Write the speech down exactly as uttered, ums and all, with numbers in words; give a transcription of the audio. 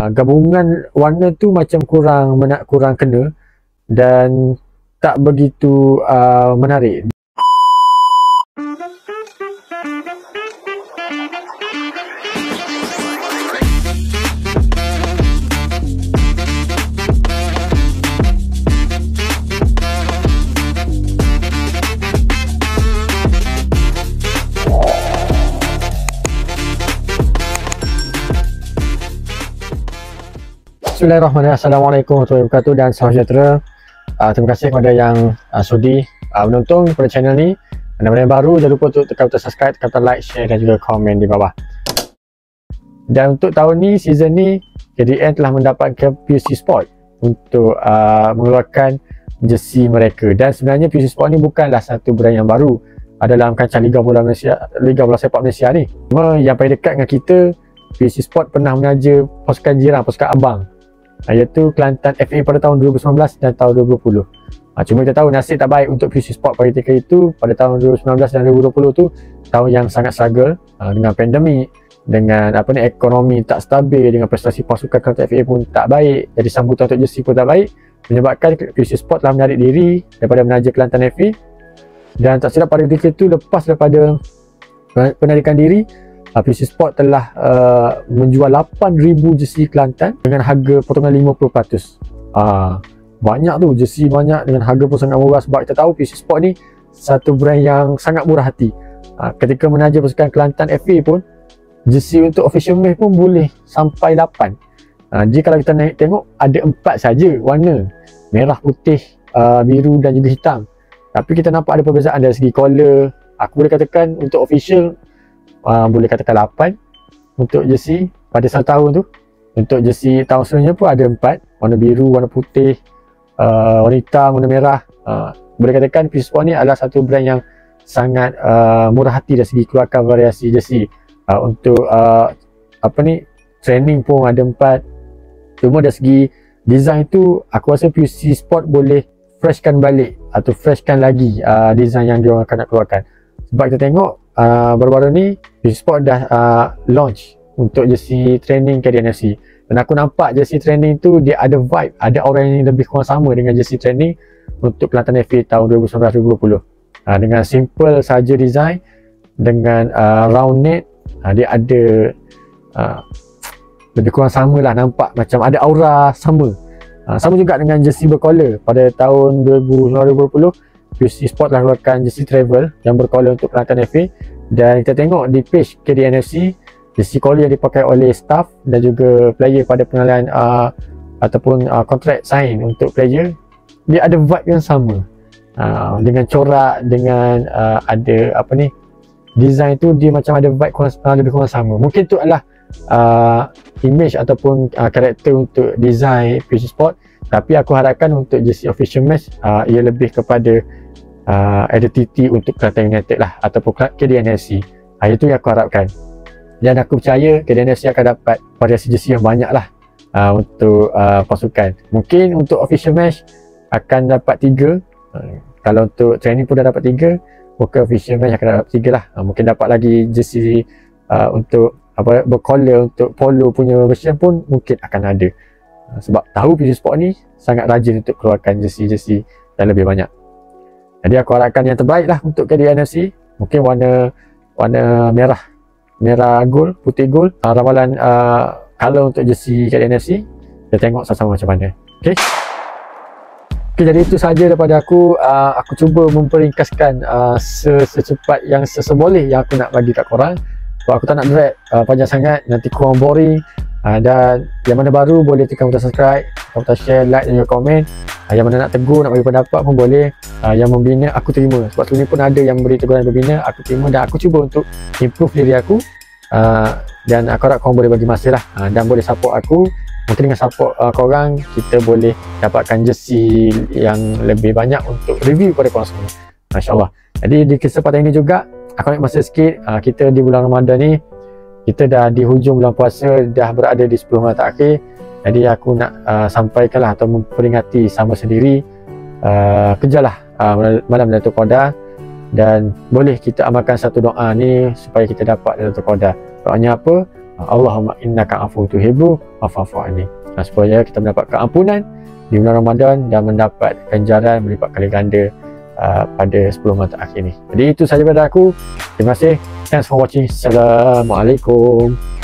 uh, gabungan warna tu macam kurang menak kurang kena dan tak begitu uh, menarik. Bismillahirrahmanirrahim. Assalamualaikum warahmatullahi wabarakatuh dan salam sejahtera. Uh, terima kasih kepada yang uh, sudi uh, menonton pada channel ni. Dan benda yang baru, jangan lupa untuk tekan butang subscribe, tekan butang like, share dan juga komen di bawah. Dan untuk tahun ni, season ni, K D N telah mendapatkan P U C Sport untuk uh, mengeluarkan jersey mereka. Dan sebenarnya P U C Sport ni bukanlah satu brand yang baru uh, dalam kancah Liga Bola Malaysia, Liga Bola Sepak Malaysia ni. Cuma yang paling dekat dengan kita, P U C Sport pernah menaja pasukan jiran, pasukan abang, iaitu Kelantan F A pada tahun dua ribu sembilan belas dan tahun dua ribu dua puluh. Ha, cuma kita tahu nasib tak baik untuk P U C Sport pada ketika itu. Pada tahun dua ribu sembilan belas dan dua ribu dua puluh tu tahun yang sangat struggle ha, dengan pandemik, dengan apa ni ekonomi tak stabil, dengan prestasi pasukan Kelantan F A pun tak baik, jadi sambutan untuk jersey pun tak baik, menyebabkan P U C Sport telah menarik diri daripada menaja Kelantan F A. Dan tak silap pada ketika itu, lepas daripada penarikan diri, P U C Sport telah uh, menjual lapan ribu jersey Kelantan dengan harga potongan lima puluh peratus. Uh, banyak tu, jersey banyak dengan harga pun sangat murah, sebab kita tahu P U C Sport ni satu brand yang sangat murah hati. Uh, ketika menaja pasukan Kelantan F A pun, jersey untuk official match pun boleh sampai lapan. Uh, jadi kalau kita naik tengok, ada empat saja warna, merah, putih, uh, biru dan juga hitam. Tapi kita nampak ada perbezaan dari segi collar. Aku boleh katakan untuk official Uh, boleh katakan lapan untuk jersey pada satu tahun tu. Untuk jersey tahun selanjutnya pun ada empat, warna biru, warna putih, uh, warna hitam, warna merah. uh, Boleh katakan P U C Sport ni adalah satu brand yang sangat uh, murah hati dari segi keluarkan variasi jersey. uh, Untuk uh, apa ni, training pun ada empat. Cuma dari segi design tu, aku rasa P U C Sport boleh freshkan balik atau freshkan lagi uh, design yang dia akan nak keluarkan. Sebab kita tengok Uh, baru-baru ni P U C Sport dah uh, launch untuk jersey training K D N F C, dan aku nampak jersey training tu dia ada vibe, ada orang yang lebih kurang sama dengan jersey training untuk Kelantan F A tahun dua ribu sembilan belas dua ribu dua puluh. uh, Dengan simple saja design, dengan uh, round neck, uh, dia ada uh, lebih kurang sama lah, nampak macam ada aura sama. uh, Sama juga dengan jersey bercollar pada tahun dua ribu sembilan belas dua ribu dua puluh. P U C Sport telah keluarkan jersey travel yang bercollar untuk Kelantan F A, dan kita tengok di page K D N F C, jersey collar yang dipakai oleh staff dan juga player pada pengenalan uh, ataupun uh, kontrak sign untuk player, dia ada vibe yang sama, uh, dengan corak, dengan uh, ada apa ni, design tu dia macam ada vibe kurang, uh, lebih kurang sama. Mungkin tu adalah uh, image ataupun uh, karakter untuk design P U C Sport, tapi aku harapkan untuk jersey official match uh, ia lebih kepada uh, identiti untuk Kelantan United lah, ataupun K D N F C. uh, Itu yang aku harapkan, dan aku percaya K D N F C akan dapat variasi jersey yang banyak lah uh, untuk uh, pasukan. Mungkin untuk official match akan dapat tiga, uh, kalau untuk training pun dah dapat tiga, mungkin official match akan dapat tiga lah. uh, Mungkin dapat lagi jersey uh, untuk apa, bercollar untuk polo punya version pun mungkin akan ada. uh, Sebab tahu P U C Sport ni sangat rajin untuk keluarkan jersey-jersey yang lebih banyak. Jadi aku harapkan yang terbaik lah untuk K D N F C. Mungkin warna warna merah, merah gold, putih gold. uh, Ramalan uh, color untuk jersey K D N F C, kita tengok sama-sama macam mana. Okay, okay, jadi itu sahaja daripada aku. uh, Aku cuba memperingkaskan uh, secepat yang seseboleh yang aku nak bagi kat korang, sebab aku tak nak drag uh, panjang sangat, nanti korang boring. uh, Dan yang mana baru boleh tekan butang subscribe, tekan butang share, like dan juga komen. uh, Yang mana nak tegur, nak bagi pendapat pun boleh. uh, Yang membina aku terima, sebab sebelum ni pun ada yang beri teguran dan membina, aku terima dan aku cuba untuk improve diri aku. uh, Dan aku harap korang boleh bagi masa lah, uh, dan boleh support aku. Mungkin dengan support uh, korang, kita boleh dapatkan jersey yang lebih banyak untuk review pada korang semua, InsyaAllah. Jadi di kesempatan ini juga aku nak masa sikit, uh, kita di bulan Ramadan ni, kita dah di hujung bulan puasa, dah berada di sepuluh malam terakhir. Jadi aku nak uh, sampaikanlah atau memperingati sama sendiri, uh, kejarlah uh, malam Lailatul Qadar, dan boleh kita amalkan satu doa ni supaya kita dapat Lailatul Qadar. Doanya apa? Allahumma innaka afu tuhibbu fa'fu anni. Nah, supaya kita mendapat keampunan di bulan Ramadan dan mendapat ganjaran berlipat kali ganda uh, pada sepuluh malam terakhir ni. Jadi itu sahaja pada aku. Terima kasih. Thanks for watching. Assalamualaikum.